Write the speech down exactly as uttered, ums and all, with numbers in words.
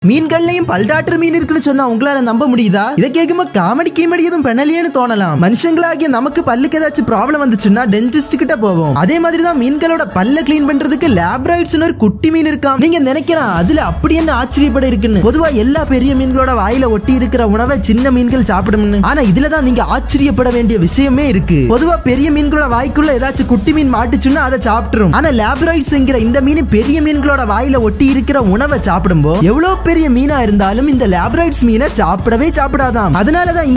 மீன்கள்லயும் பல்டாற்று மீன் இருக்குன்னு சொன்னா உங்களால நம்ப முடியுதா? இதை கேட்கும்போது காமெடி கீமெடி எதுவும் பெணலியேன்னு தோணலாம். மனுஷங்களாகிய நமக்கு பல்லுக்கு ஏதாச்சும் ப்ராப்ளம் வந்துச்சுன்னா டென்டிஸ்ட் கிட்ட போவோம். அதே மாதிரி தான் மீன்களோட பல்ல கிளீன் பண்றதுக்கு லேப்ராய்ட்ஸ் ஒரு குட்டி மீன் இருக்காம். நீங்க நினைக்கலாம் அதுல அப்படி என்ன ஆச்சரியப்பட இருக்குன்னு. பொதுவா எல்லா பெரிய மீன்களோட வாயில ஒட்டி இருக்கிற உணவை சின்ன மீன்கள் சாப்பிடும்னு. ஆனா இதுலதான் நீங்க ஆச்சரியப்பட வேண்டிய விஷயமே இருக்கு. பொதுவா பெரிய மீன்களோட வாய்க்குள்ள ஏதாச்சும் குட்டி மீன் மாட்டுச்சுன்னா அதை சாப்பிட்டுரும். ஆனா லேப்ராய்ட்ஸ்ங்கிற இந்த மீன் பெரிய மீன்களோட வாயில ஒட்டி இருக்கிற உணவை சாப்பிடும்போது எவ்வளவு பெரிய மீனா இருந்தாலும் இந்த லேப்ராய்ட்ஸ் மீனை சாப்பிடவே சாப்பிடாதாம். அதனாலதான்